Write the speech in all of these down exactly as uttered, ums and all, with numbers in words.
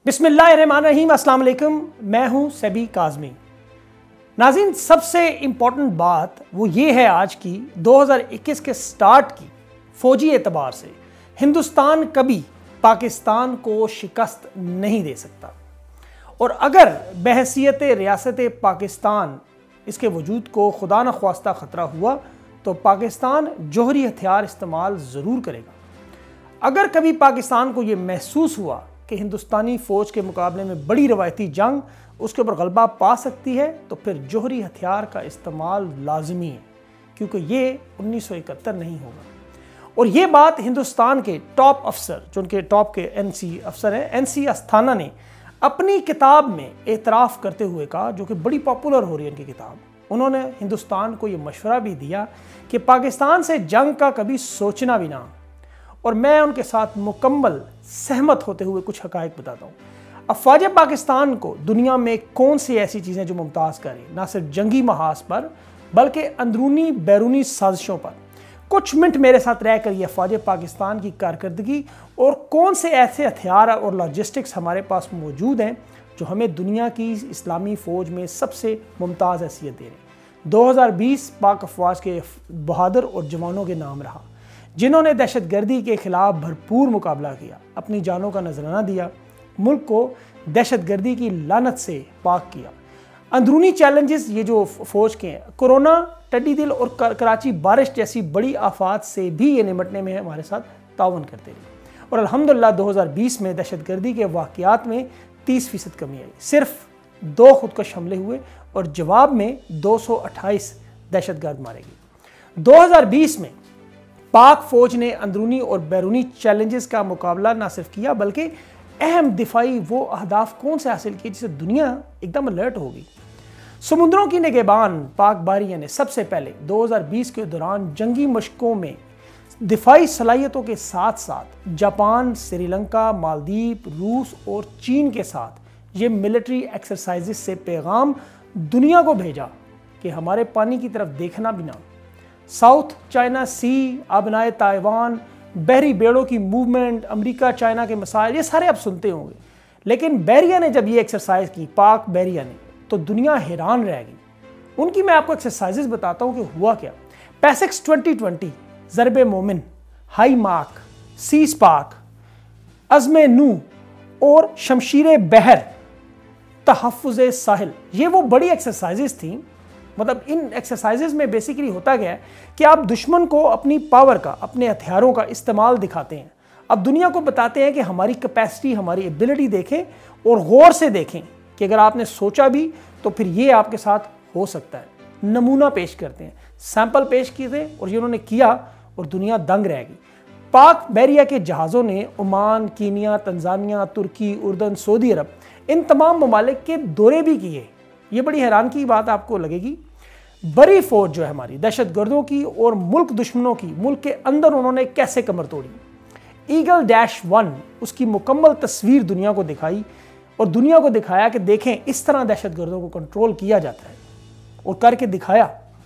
بسم اللہ الرحمن الرحیم، السلام علیکم، میں ہوں سیبی کاظمی۔ ناظرین، سب سے امپورٹنٹ بات وہ یہ ہے آج کی دو ہزار اکیس کے سٹارٹ کی فوجی اعتبار سے ہندوستان کبھی پاکستان کو شکست نہیں دے سکتا، اور اگر بحیثیت ریاست پاکستان اس کے وجود کو خدا نخواستہ خطرہ ہوا تو پاکستان جوہری ہتھیار استعمال ضرور کرے گا۔ اگر کبھی پاکستان کو یہ محسوس ہوا کہ ہندوستانی فوج کے مقابلے میں بڑی روایتی جنگ اس کے اوپر غلبہ پا سکتی ہے تو پھر جوہری ہتھیار کا استعمال لازمی ہے، کیونکہ یہ انیس سو اکہتر نہیں ہوگا۔ اور یہ بات ہندوستان کے ٹاپ افسر، جو ان کے ٹاپ کے این سی افسر ہیں، این سی استھانہ نے اپنی کتاب میں اعتراف کرتے ہوئے کہا، جو کہ بڑی پاپولر ہو رہی ہے ان کی کتاب۔ انہوں نے ہندوستان کو یہ مشورہ بھی دیا کہ پاکستان سے جنگ کا کبھی سوچنا بھی نہ، اور میں ان کے ساتھ مکمل سہمت ہوتے ہوئے کچھ حقائق بتاتا ہوں۔ افواج پاکستان کو دنیا میں کون سی ایسی چیزیں جو ممتاز کریں، نہ صرف جنگی محاذ پر بلکہ اندرونی بیرونی سازشوں پر۔ کچھ منٹ میرے ساتھ رہ کر یہ افواج پاکستان کی کارکردگی اور کون سے ایسے ہتھیار اور لاجسٹکس ہمارے پاس موجود ہیں جو ہمیں دنیا کی اسلامی فوج میں سب سے ممتاز حیثیت دے رہے ہیں۔ دو ہزار بیس پاک افواج کے بہادر اور جوانوں کے نام رہا، جنہوں نے دہشت گردی کے خلاف بھرپور مقابلہ کیا، اپنی جانوں کا نذرانہ دیا، ملک کو دہشت گردی کی لعنت سے پاک کیا۔ اندرونی چیلنجز یہ جو فوج کے ہیں، کورونا، ٹڈی دل اور کراچی بارش جیسی بڑی آفات سے بھی یہ نمٹنے میں ہمارے ساتھ تعاون کرتے رہے، اور الحمدللہ دو ہزار بیس میں دہشت گردی کے واقعات میں تیس فیصد کمی آئی، صرف دو خودکش حملے ہوئے اور جواب میں دو سو اٹھائیس دہشت گرد مارے گئے۔ دو ہزار بیس میں پاک فوج نے اندرونی اور بیرونی چیلنجز کا مقابلہ نہ صرف کیا بلکہ اہم دفاعی وہ اہداف کون سے حاصل کیے جسے دنیا ایک دم الرٹ ہوگی۔ سمندروں کی نگہبان پاک بحریہ نے سب سے پہلے دو ہزار بیس کے دوران جنگی مشقوں میں دفاعی صلاحیتوں کے ساتھ ساتھ جاپان، سری لنکا، مالدیپ، روس اور چین کے ساتھ یہ ملٹری ایکسرسائزز سے پیغام دنیا کو بھیجا کہ ہمارے پانی کی طرف دیکھنا بھی نہ۔ ساؤتھ چائنا سی، آبنائے تائیوان، بحری بیڑوں کی موومنٹ، امریکہ چائنا کے مسائل، یہ سارے آپ سنتے ہوں گے، لیکن بحریہ نے جب یہ ایکسرسائز کی، پاک بحریہ نے، تو دنیا حیران رہ گئی۔ ان کی میں آپ کو ایکسرسائزز بتاتا ہوں کہ ہوا کیا۔ پیسکس ٹوئنٹی ٹوئنٹی، ضرب مومن، ہائی مارک، سی سپارک، عزم نو اور شمشیر بحر، تحفظ ساحل، یہ وہ بڑی ایکسرسائزز تھیں۔ مطلب ان ایکسرسائزز میں بیسیکلی ہوتا گیا ہے کہ آپ دشمن کو اپنی پاور کا، اپنے ہتھیاروں کا استعمال دکھاتے ہیں، اب دنیا کو بتاتے ہیں کہ ہماری کیپیسٹی، ہماری ایبلٹی دیکھیں اور غور سے دیکھیں کہ اگر آپ نے سوچا بھی تو پھر یہ آپ کے ساتھ ہو سکتا ہے۔ نمونہ پیش کرتے ہیں، سیمپل پیش کیے تھے اور یہ انہوں نے کیا اور دنیا دنگ رہ گئی۔ پاک بحریہ کے جہازوں نے عمان، کینیا، تنزانیہ، ترکی، اردن، سعودی عرب، ان تمام ممالک کے دورے بھی کیے۔ یہ بڑی حیران کی بات آپ کو لگے گی۔ بڑی فوج جو ہے ہماری دہشت گردوں کی اور ملک دشمنوں کی، ملک کے اندر انہوں نے کیسے کمر توڑی۔ ایگل ڈیش ون اس کی مکمل تصویر دنیا کو دکھائی اور دنیا کو دکھایا کہ دیکھیں اس طرح دہشت گردوں کو کنٹرول کیا جاتا ہے، اور کر کے دکھایا۔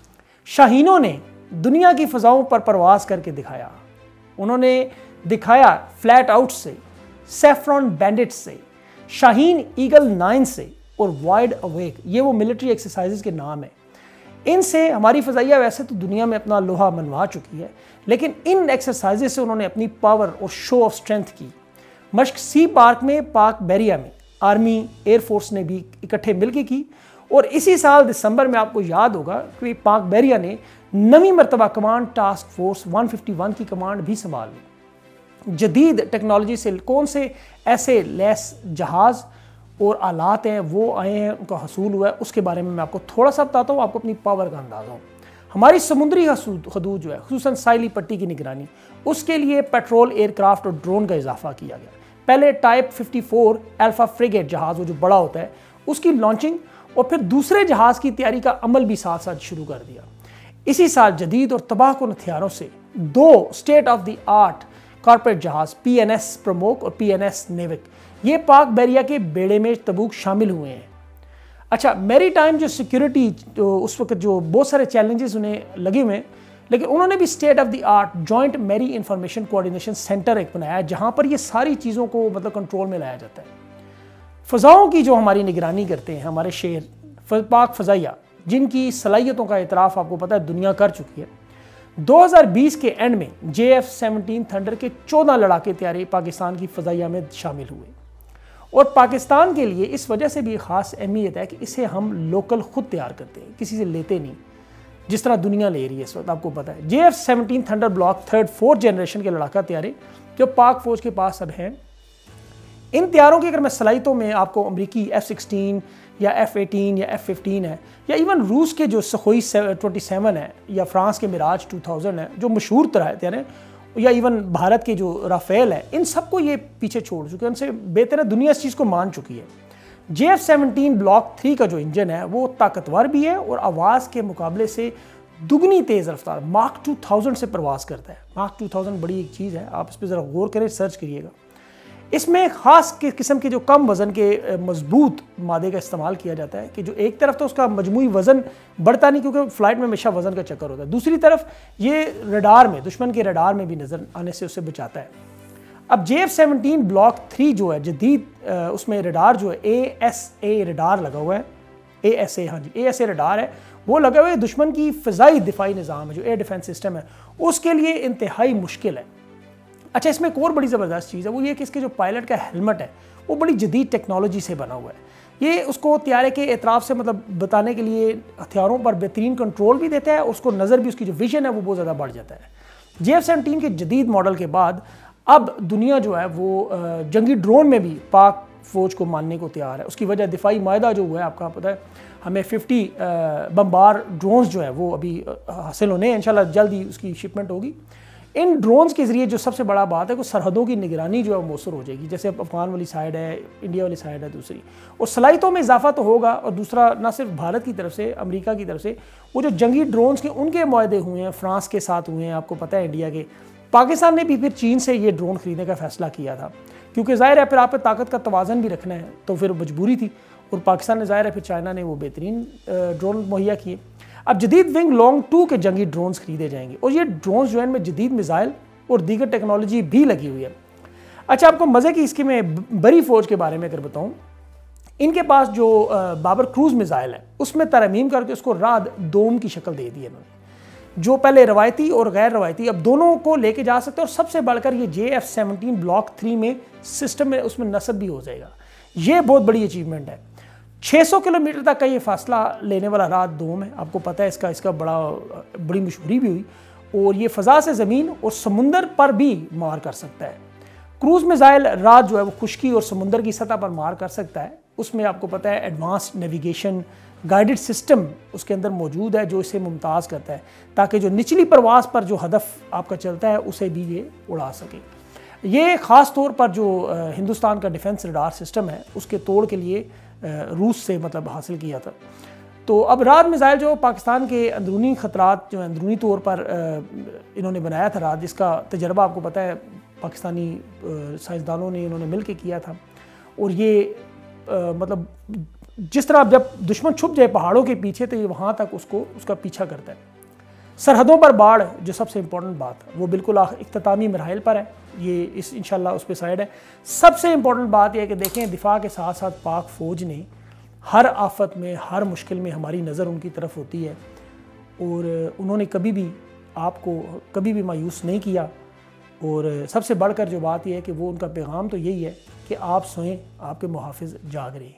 شاہینوں نے دنیا کی فضاؤں پر پرواز کر کے دکھایا، انہوں نے دکھایا فلیٹ آؤٹ سے، سیفرون بینڈٹ سے، شاہین ایگل نائن سے اور وائڈ اویک، یہ وہ ملٹری ایکسرسائزز کے نام ہیں۔ ان سے ہماری فضائیہ ویسے تو دنیا میں اپنا لوہا منوا چکی ہے، لیکن ان ایکسرسائزز سے انہوں نے اپنی پاور اور شو آف سٹرینتھ کی۔ مشق سی پارک میں پاک بحریہ میں آرمی، ایئر فورس نے بھی اکٹھے مل کے کی، اور اسی سال دسمبر میں آپ کو یاد ہوگا کہ پاک بحریہ نے نویں مرتبہ کمانڈ ٹاسک فورس ایک سو اکیاون کی کمانڈ بھی سنبھال لی۔ جدید ٹیکنالوجی سے کون سے ایسے لیس جہاز اور آلات ہیں وہ آئے ہیں، ان کا حصول ہوا ہے، اس کے بارے میں میں آپ کو تھوڑا سا بتاتا ہوں، آپ کو اپنی پاور کا اندازہ ہو۔ ہماری سمندری حدود جو ہے، خصوصاً ساحلی پٹی کی نگرانی، اس کے لیے پیٹرول، ایئر کرافٹ اور ڈرون کا اضافہ کیا گیا۔ پہلے type fifty four alpha frigate جہاز، وہ جو بڑا ہوتا ہے، اس کی لانچنگ اور پھر دوسرے جہاز کی تیاری کا عمل بھی ساتھ ساتھ شروع کر دیا۔ اسی سال جدید اور تباہ کن ہتھیاروں سے دو state of the art corporate جہاز، پی این ایس پرموک اور پی این ایس نیوک، یہ پاک بحریہ کے بیڑے میں تبوک شامل ہوئے ہیں۔ اچھا، میری ٹائم جو سیکیورٹی اس وقت جو بہت سارے چیلنجز انہیں لگے ہوئے ہیں، لیکن انہوں نے بھی state of the art joint maritime information coordination centre ایک بنایا ہے، جہاں پر یہ ساری چیزوں کو مطلب کنٹرول میں لایا جاتا ہے۔ فضاؤں کی جو ہماری نگرانی کرتے ہیں ہمارے شہر پاک فضائیہ، جن کی صلاحیتوں کا اعتراف آپ کو پتہ ہے دنیا کر چکی ہے، دو ہزار بیس کے اینڈ میں جے ایف سیونٹین تھنڈر کے چودہ لڑاکے طیارے پاکستان کی فضائیہ میں شامل ہوئے، اور پاکستان کے لیے اس وجہ سے بھی خاص اہمیت ہے کہ اسے ہم لوکل خود تیار کرتے ہیں، کسی سے لیتے نہیں، جس طرح دنیا لے رہی ہے اس وقت آپ کو پتہ ہے۔ J F seventeen Thunder block third fourth generation کے لڑاکا طیارے جو پاک فوج کے پاس اب ہیں، ان طیاروں کی اگر میں صلاحیتوں میں آپ کو امریکی ایف سکسٹین یا ایف ایٹین یا ایف ففٹین ہے، یا ایون روس کے جو سخوئی ٹوئنٹی سیون ہے، یا فرانس کے میراج ٹو تھاؤزنڈ ہے جو مشہور طیارے ہیں، یا ایون بھارت کے جو رافیل ہے، ان سب کو یہ پیچھے چھوڑ چکے ہیں، ان سے بہتر ہے دنیا اس چیز کو مان چکی ہے۔ J F seventeen block three کا جو انجن ہے وہ طاقتور بھی ہے اور آواز کے مقابلے سے دگنی تیز رفتار ماک ٹو تھاؤزنڈ سے پرواز کرتا ہے۔ ماک ٹو تھاؤزنڈ بڑی ایک چیز ہے، آپ اس پہ ذرا غور کریں، سرچ کریے گا۔ اس میں خاص قسم کے جو کم وزن کے مضبوط مادے کا استعمال کیا جاتا ہے کہ جو ایک طرف تو اس کا مجموعی وزن بڑھتا نہیں کیونکہ فلائٹ میں ہمیشہ وزن کا چکر ہوتا ہے، دوسری طرف یہ ریڈار میں دشمن کے ریڈار میں بھی نظر آنے سے اسے بچاتا ہے۔ اب J F seventeen block three جو ہے جدید اس میں ریڈار جو ہے اے ایس اے ریڈار لگا ہوا ہے، اے ایس اے ہاں جی اے ایس اے ریڈار ہے، وہ لگا ہوا ہے دشمن کی فضائی دفاعی نظام ہے جو ایئر ڈیفنس سسٹم ہے اس کے لیے انتہائی مشکل ہے۔ اچھا اس میں ایک اور بڑی زبردست چیز ہے وہ یہ کہ اس کے جو پائلٹ کا ہیلمٹ ہے وہ بڑی جدید ٹیکنالوجی سے بنا ہوا ہے، یہ اس کو طیارے کے اعتراف سے مطلب بتانے کے لیے ہتھیاروں پر بہترین کنٹرول بھی دیتا ہے، اس کو نظر بھی اس کی جو ویژن ہے وہ بہت زیادہ بڑھ جاتا ہے۔ جے ایف سیونٹین کے جدید ماڈل کے بعد اب دنیا جو ہے وہ جنگی ڈرون میں بھی پاک فوج کو ماننے کو تیار ہے، اس کی وجہ دفاعی معاہدہ جو ہوا ہے آپ کا پتہ ہے، ہمیں ففٹی بمبار ڈرونز جو ہے وہ ابھی حاصل ہونے ہیں، انشاءاللہ جلد ہی اس کی شپمنٹ ہوگی۔ ان ڈرونز کے ذریعے جو سب سے بڑا بات ہے کہ سرحدوں کی نگرانی جو ہے وہ مؤثر ہو جائے گی، جیسے افغان والی سائیڈ ہے، انڈیا والی سائیڈ ہے دوسری، اور صلاحیتوں میں اضافہ تو ہوگا، اور دوسرا نہ صرف بھارت کی طرف سے، امریکہ کی طرف سے وہ جو جنگی ڈرونز کے ان کے معاہدے ہوئے ہیں، فرانس کے ساتھ ہوئے ہیں، آپ کو پتہ ہے انڈیا کے، پاکستان نے بھی پھر چین سے یہ ڈرون خریدنے کا فیصلہ کیا تھا کیونکہ ظاہر ہے پھر آپ پہ طاقت کا توازن بھی رکھنا ہے تو پھر مجبوری تھی، اور پاکستان نے ظاہر ہے پھر چائنا نے وہ بہترین ڈرون مہیا کیے۔ اب جدید ونگ لانگ ٹو کے جنگی ڈرونز خریدے جائیں گے، اور یہ ڈرونز جو ہیں ان میں جدید میزائل اور دیگر ٹیکنالوجی بھی لگی ہوئی ہے۔ اچھا آپ کو مزے کی اس کی میں بری فوج کے بارے میں اگر بتاؤں، ان کے پاس جو بابر کروز میزائل ہے اس میں ترمیم کر کے اس کو راد دوم کی شکل دے دی ہے انہوں نے، جو پہلے روایتی اور غیر روایتی اب دونوں کو لے کے جا سکتے ہیں، اور سب سے بڑھ کر یہ J F seventeen block three میں سسٹم میں اس میں نصب بھی ہو جائے گا، یہ بہت بڑی اچیومنٹ ہے۔ چھ سو کلومیٹر تک کا یہ فاصلہ لینے والا رات دوم ہے، آپ کو پتہ ہے اس کا اس کا بڑا بڑی مشہوری بھی ہوئی، اور یہ فضا سے زمین اور سمندر پر بھی مار کر سکتا ہے۔ کروز میزائل رات جو ہے وہ خشکی اور سمندر کی سطح پر مار کر سکتا ہے، اس میں آپ کو پتہ ہے ایڈوانس نیویگیشن گائیڈڈ سسٹم اس کے اندر موجود ہے جو اسے ممتاز کرتا ہے تاکہ جو نچلی پرواز پر جو ہدف آپ کا چلتا ہے اسے بھی یہ اڑا سکے۔ یہ خاص طور پر جو ہندوستان کا ڈیفنس ریڈار سسٹم ہے اس کے توڑ کے لیے روس سے مطلب حاصل کیا تھا۔ تو اب رات میزائل جو پاکستان کے اندرونی خطرات جو اندرونی طور پر انہوں نے بنایا تھا رات، جس کا تجربہ آپ کو پتہ ہے پاکستانی سائنسدانوں نے انہوں نے مل کے کیا تھا، اور یہ مطلب جس طرح جب دشمن چھپ جائے پہاڑوں کے پیچھے تو یہ وہاں تک اس کو اس کا پیچھا کرتا ہے۔ سرحدوں پر باڑ جو سب سے امپورٹنٹ بات وہ بالکل اختتامی مراحل پر ہے، یہ اس انشاءاللہ اس پہ سائڈ ہے۔ سب سے امپورٹنٹ بات یہ ہے کہ دیکھیں دفاع کے ساتھ ساتھ پاک فوج نے ہر آفت میں ہر مشکل میں ہماری نظر ان کی طرف ہوتی ہے، اور انہوں نے کبھی بھی آپ کو کبھی بھی مایوس نہیں کیا، اور سب سے بڑھ کر جو بات یہ ہے کہ وہ ان کا پیغام تو یہی ہے کہ آپ سوئیں، آپ کے محافظ جاگ رہے ہیں۔